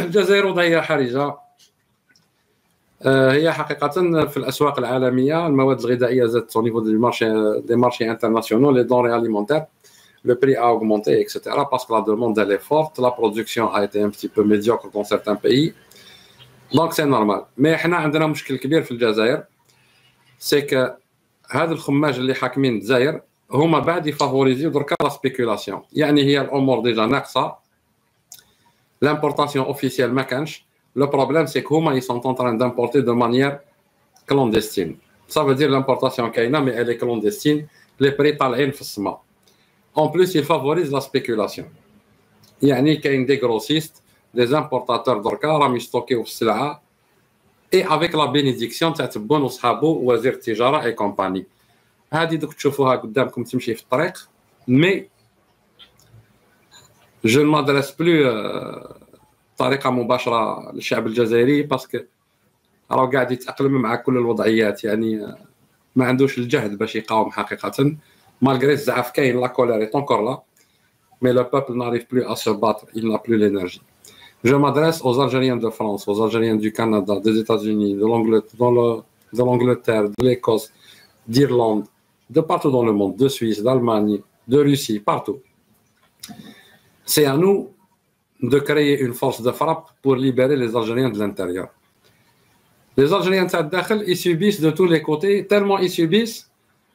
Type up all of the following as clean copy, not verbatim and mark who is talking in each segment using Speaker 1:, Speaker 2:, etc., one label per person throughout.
Speaker 1: الجزائر وضعية حرجة. هي حقيقة في الأسواق العالمية المواد الغذائية زادت au niveau des marchés internationaux, les denrées alimentaires, le prix a augmenté, etc. parce que la demande elle est forte, la production a été un petit peu médiocre dans certains pays. Donc c'est normal. Mais حنا عندنا مشكل كبير في الجزائر، c'est que هذا الخماج اللي حاكمين الجزائر هما بعد يفافوريزيو دركا لا سبيكولاسيون، يعني هي الأمور ديجا ناقصة، l'importation officielle ما كانش. Le problème, c'est qu'eux, ils sont en train d'importer de manière clandestine. Ça veut dire l'importation كاينة, mais elle est clandestine. Les prix طالعين في السما. En plus, ils favorisent la spéculation. يعني كاين des grossistes, des importateurs دركا راهم يستوكيو في السلعة et avec la bénédiction تاع تبون وصحابو وزير التجارة et compagnie. هذه دوك تشوفوها قدامكم تمشي في الطريق. Mais je ne m'adresse plus بطريقه مباشره للشعب الجزائري باسكو راه قاعد يتاقلم مع كل الوضعيات، يعني ما عندوش الجهد باش يقاوم حقيقه. مالغري الزعف كاين لا كولير اي طونكور لا، مي لو بوبل ناريف بلو ا سو باتر، il n'a plus l'énergie. Je m'adresse aux Algériens de France, aux Algériens du Canada, des États-Unis, de l'Angleterre, de l'Écosse, d'Irlande, de partout dans le monde, de Suisse, d'Allemagne, de Russie, partout. C'est à nous de créer une force de frappe pour libérer les Algériens de l'intérieur. Les Algériens de l'intérieur, ils subissent de tous les côtés, tellement ils subissent.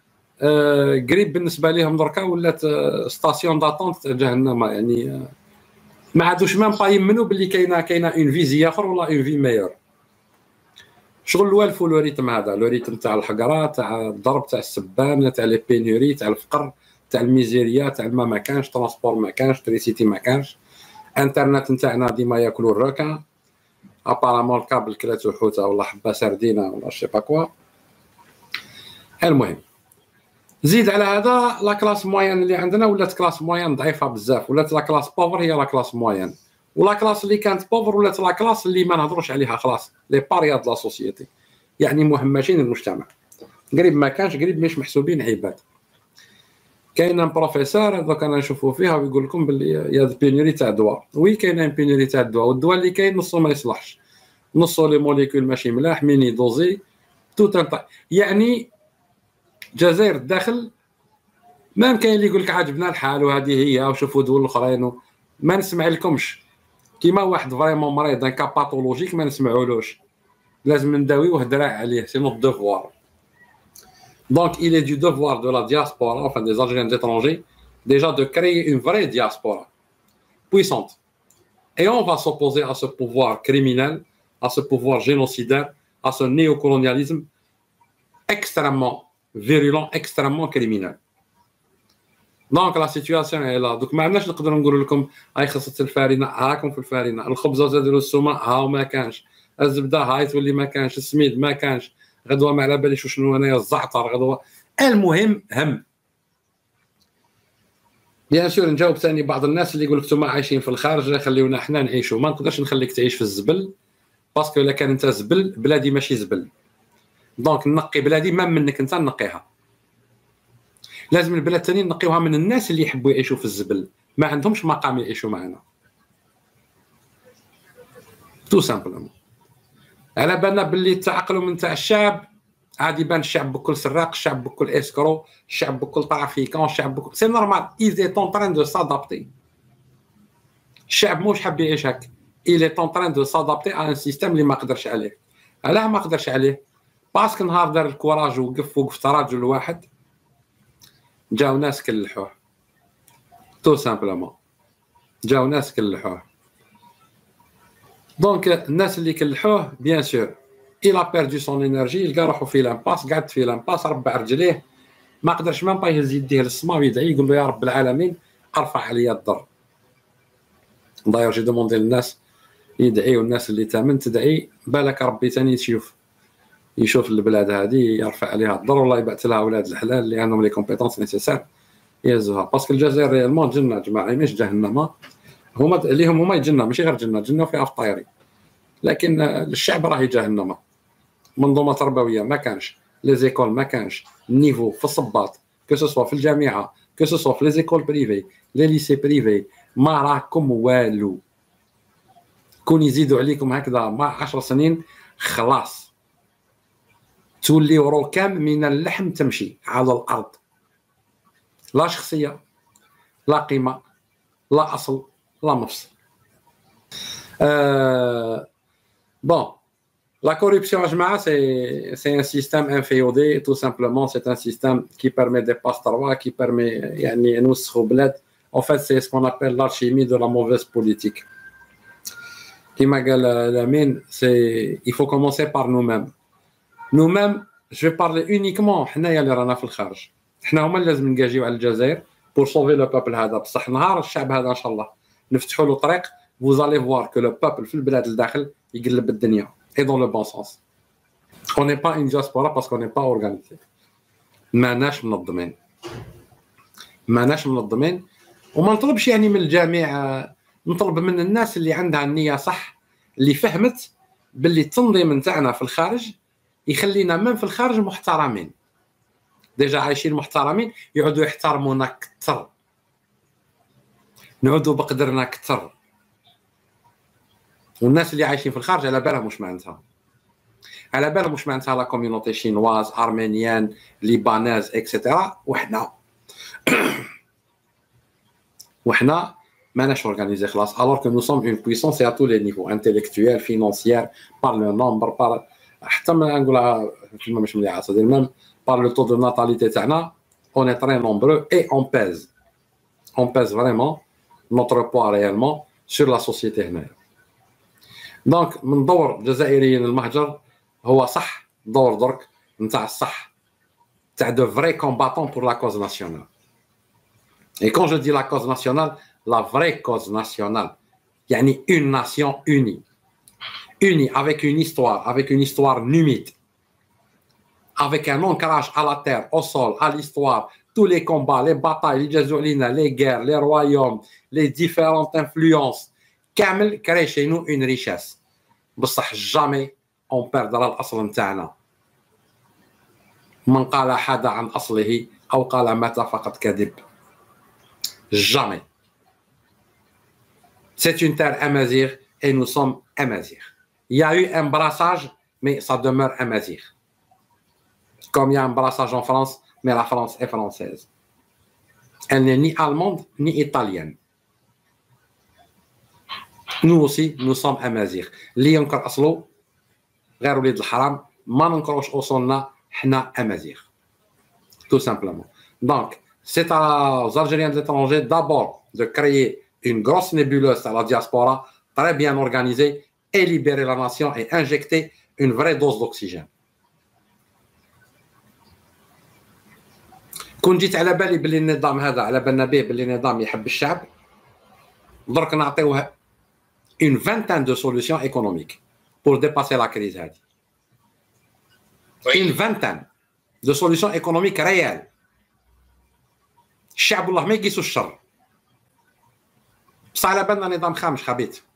Speaker 1: قريب بالنسبه لهم دركا ولات ستاسيون داتونت تاع جهنم، يعني ما عادوش مام با يمنوا باللي كاينه اون فيزي اخر ولا اون في ميور. شغل الوالف لو ريتم هذا، لو ريتم تاع الحقره، تاع الضرب، تاع السبان، تاع لي بينوري، تاع الفقر، تاع الميزيريا، تاع الماء ما كانش، ترونسبور ما كانش، تريسيتي ما كانش، انترنت نتاعنا ديما ياكلوا الركع، ابارامون الكابل كلاتو حوته ولا حبه سردينه ولا شي با كوا. المهم زيد على هذا لا كلاس موين اللي عندنا ولات كلاس موين ضعيفه بزاف، ولات لا كلاس بوفر هي لا كلاس موين، ولا كلاس اللي كانت بوفر ولات لا كلاس اللي ما نهضروش عليها خلاص، لي باريا د لا سوسيتي، يعني مهمشين المجتمع. قريب ما كانش، قريب مش محسوبين عباد. كاين ان بروفيسور هذوك انا نشوفوا فيها ويقول لكم باللي يا بينوري تاع دواء، وي كاين بينوري تاع الدواء، والدواء اللي كاين نصو ما يصلحش، نصو لي موليكول ماشي ملاح، ميني دوزي توت يعني الجزائر الداخل ما كاين اللي يقول لك عاجبنا الحال وهذه هي وشوفوا دول الاخرين ما نسمع لكمش. كيما واحد فريمون مريض ان كا باثولوجيك ما نسمعولوش، لازم نداويوه دراع عليه، سي نوت دوفوار. Donc, il est du devoir de la diaspora, enfin des Algériens d'étrangers, déjà de créer une vraie diaspora puissante. Et on va s'opposer à ce pouvoir criminel, à ce pouvoir génocidaire, à ce néocolonialisme extrêmement virulent, extrêmement criminel. Donc, la situation est là. Donc, ما عندناش نقدروا نقول لكم هاي خصت الفارينة، هاكم في الفارينة، الخبزة زادوا السومة، ها ما كانش، الزبدة هاي تولي ما كانش، السميد ما كانش، غدوه ما على باليش شنو انايا الزعتر غدوه. المهم بيان سور نجاوب ثاني بعض الناس اللي يقول لك انتم عايشين في الخارج خليونا حنا نعيشوا. ما نقدرش نخليك تعيش في الزبل، باسكو الا كان انت زبل بلادي ماشي زبل، دونك نقي بلادي ما منك انت نقيها. لازم البلاد ثاني نقيوها من الناس اللي يحبوا يعيشوا في الزبل، ما عندهمش مقام يعيشوا معنا. تو سامبلومون على بالنا باللي التأقلم نتاع الشعب عادي يبان الشعب بكل سراق، الشعب بكل اسكرو، الشعب بكل طرافيكون، الشعب بكل سي نورمال. إيز إيت أون تران دو سادابتي. الشعب موش حاب يعيش هاك، إيل إيت أون تران دو سادابتي على ان سيستيم اللي ما قدرش عليه. علاه ما قدرش عليه؟ باسكو نهار دار الكوراج وقف تراجل واحد جاو ناس كلحوه. تو سامبلومون جاو ناس كلحوه. دونك الناس اللي كلحوه بيان سور il a perdu son énergie، يلقى روحو في لامباس، قعد في لامباس، ربع رجليه، ما قدرش مام با يهز يديه للسما ويدعي يقول له يا رب العالمين ارفع عليا الضر. داير جي دوموندي للناس يدعيو، الناس اللي تامن تدعي بالك ربي ثاني يشوف البلاد هذه يرفع عليها الضر، والله يبعث لها اولاد الحلال اللي عندهم لي كومبيتونس نيسيسير يهزوها. باسكو الجزائر ريالمون جنه جماعه مش جهنم، هما ليهم هما جنه ماشي غير جنه، جنه فيها فطايري، لكن الشعب راهي جهنم. منظومه تربويه ما كانش، لي زيكول ما كانش، النيفو في الصباط كو سوسوا في الجامعه كو سوسوا في لي زيكول بريفي لي ليسي بريفي، ما راكم والو. كون يزيدوا عليكم هكذا مع 10 سنين خلاص توليو ركام من اللحم تمشي على الارض، لا شخصيه لا قيمه لا اصل لا مفصل. Bon, la corruption, c'est un système inféodé, tout simplement. C'est un système qui permet des passe-droits, qui permet, en fait, c'est ce qu'on appelle l'alchimie de la mauvaise politique. Il faut commencer par nous-mêmes. Nous-mêmes, je vais parler uniquement, حنايا اللي رانا في الخارج. حنا هما اللي لازم نجاجيو على الجزائر pour sauver le peuple هذا. بصح نهار الشعب هذا ان شاء الله نفتحوا له طريق، vous allez voir que le peuple في البلاد الداخل يقلب الدنيا et dans le bon sens. On n'est pas une diaspora parce qu'on n'est pas organisé. ماناش منظمين وما نطلبش يعني من الجميع، نطلب من الناس اللي عندها النية صح، اللي فهمت باللي التنظيم نتاعنا في الخارج يخلينا من في الخارج محترمين، ديجا عايشين محترمين، يعودوا يحترمونا كثر، نعودوا بقدرنا كثر. والناس اللي عايشين في الخارج على بالهم واش معناتها، على بالهم واش معناتها لا كوميونيتي شينواز ارمينيان ليباناز اكسيتيرا، وحنا ماناش اورغانيزي خلاص. alors que nous sommes une puissance à tous les niveaux intellectuels financière par le nombre par حتى ما نقولها كلمه مش مليحه، c'est-à-dire même par le taux de natalité تاعنا on est très nombreux et on pèse vraiment notre poids réellement sur la société هنايا. دونك من دور الجزائريين المهجر هو صح دور درك نتاع الصح تاع de vrais combattants pour la cause nationale. Et quand je dis la cause nationale, la vraie cause nationale, يعني une nation unie avec une histoire numide, avec un ancrage à la terre, au sol, à l'histoire, tous les combats, les batailles, les jazolina, les guerres, les royaumes, les différentes influences, كامل كري chez nous une richesse. بصح jamais on perdra الأصل نتاعنا. من قال حدا عن أصله أو قال مات فقد كذب. Jamais. C'est une terre amazigh et nous sommes amazighs. Il y a eu un brassage, mais ça demeure amazigh. Comme il y a un brassage en France, mais la France est française. Elle n'est ni allemande ni italienne. Nous aussi, nous sommes amazighs. اللي ينكر أصله غير وليد الحرام، ما ننكروش أصولنا، حنا amazighs. Tout simplement. Donc, c'est aux Algériens de l'étranger d'abord de créer une grosse nébuleuse à la diaspora, très bien organisée, et libérer la nation et injecter une vraie dose d'oxygène. كون جيت على بالي باللي النظام هذا على بالنا به باللي نظام يحب الشعب، درك نعطيوه une vingtaine de solutions économiques pour dépasser la crise هذه. Une vingtaine de solutions économiques réelles. الشعب والله ما يقيسوا الشر، بصح على بالنا نظام خامش خبيث.